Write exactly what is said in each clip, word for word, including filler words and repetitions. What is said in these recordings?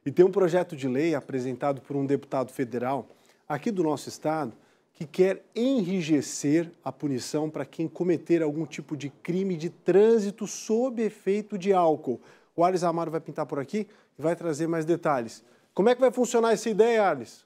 E tem um projeto de lei apresentado por um deputado federal aqui do nosso estado que quer enrijecer a punição para quem cometer algum tipo de crime de trânsito sob efeito de álcool. O Arles Amaro vai pintar por aqui e vai trazer mais detalhes. Como é que vai funcionar essa ideia, Arles?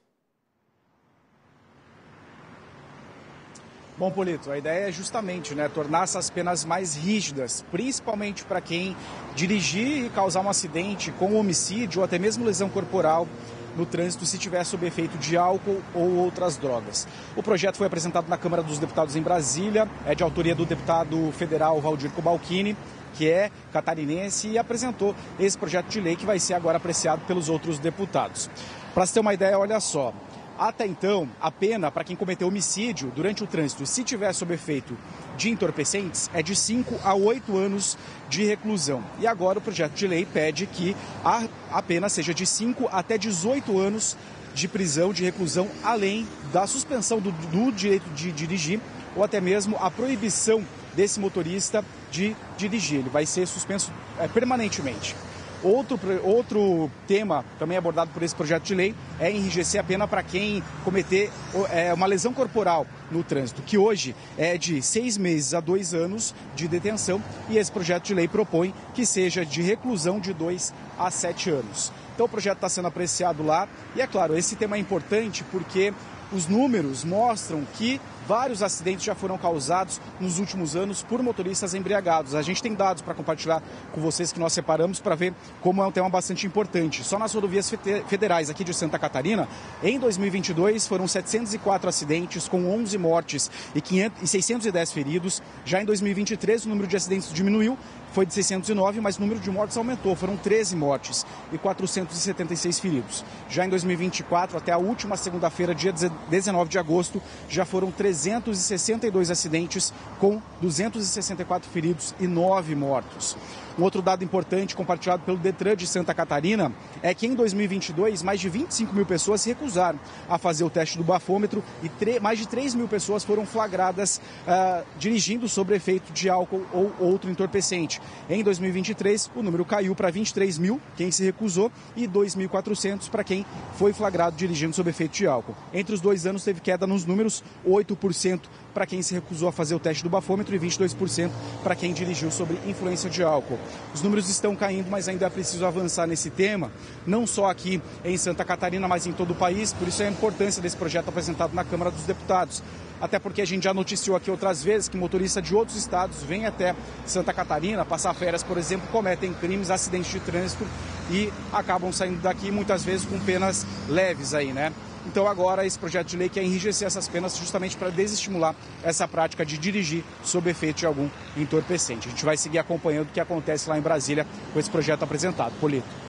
Bom, Polito, a ideia é justamente né, tornar essas penas mais rígidas, principalmente para quem dirigir e causar um acidente com homicídio ou até mesmo lesão corporal no trânsito se tiver sob efeito de álcool ou outras drogas. O projeto foi apresentado na Câmara dos Deputados em Brasília, é de autoria do deputado federal Valdir Cobalcini, que é catarinense, e apresentou esse projeto de lei que vai ser agora apreciado pelos outros deputados. Para se ter uma ideia, olha só. Até então, a pena para quem cometeu homicídio durante o trânsito, se tiver sob efeito de entorpecentes, é de cinco a oito anos de reclusão. E agora o projeto de lei pede que a, a pena seja de cinco até dezoito anos de prisão, de reclusão, além da suspensão do, do direito de dirigir ou até mesmo a proibição desse motorista de dirigir. Ele vai ser suspenso é, permanentemente. Outro, outro tema também abordado por esse projeto de lei é enrijecer a pena para quem cometer é, uma lesão corporal no trânsito, que hoje é de seis meses a dois anos de detenção, e esse projeto de lei propõe que seja de reclusão de dois a sete anos. Então o projeto está sendo apreciado lá, e é claro, esse tema é importante porque os números mostram que vários acidentes já foram causados nos últimos anos por motoristas embriagados. A gente tem dados para compartilhar com vocês que nós separamos para ver como é um tema bastante importante. Só nas rodovias federais aqui de Santa Catarina, em dois mil e vinte e dois, foram setecentos e quatro acidentes com onze mortes e seiscentos e dez feridos. Já em dois mil e vinte e três, o número de acidentes diminuiu, foi de seiscentos e nove, mas o número de mortes aumentou. Foram treze mortes e quatrocentos e setenta e seis feridos. Já em dois mil e vinte e quatro, até a última segunda-feira, dia dezenove de agosto, já foram trezentos e sessenta e dois acidentes com duzentos e sessenta e quatro feridos e nove mortos. Um outro dado importante compartilhado pelo Detran de Santa Catarina é que em dois mil e vinte e dois, mais de vinte e cinco mil pessoas se recusaram a fazer o teste do bafômetro e mais de três mil pessoas foram flagradas uh, dirigindo sob efeito de álcool ou outro entorpecente. Em dois mil e vinte e três, o número caiu para vinte e três mil, quem se recusou, e dois mil e quatrocentos para quem foi flagrado dirigindo sob efeito de álcool. Entre os dois anos teve queda nos números, oito por cento para quem se recusou a fazer o teste do bafômetro e vinte e dois por cento para quem dirigiu sob influência de álcool. Os números estão caindo, mas ainda é preciso avançar nesse tema, não só aqui em Santa Catarina, mas em todo o país. Por isso é a importância desse projeto apresentado na Câmara dos Deputados. Até porque a gente já noticiou aqui outras vezes que motoristas de outros estados vêm até Santa Catarina passar férias, por exemplo, cometem crimes, acidentes de trânsito e acabam saindo daqui muitas vezes com penas leves aí, né? Então agora esse projeto de lei quer enrijecer essas penas justamente para desestimular essa prática de dirigir sob efeito de algum entorpecente. A gente vai seguir acompanhando o que acontece lá em Brasília com esse projeto apresentado. Polito.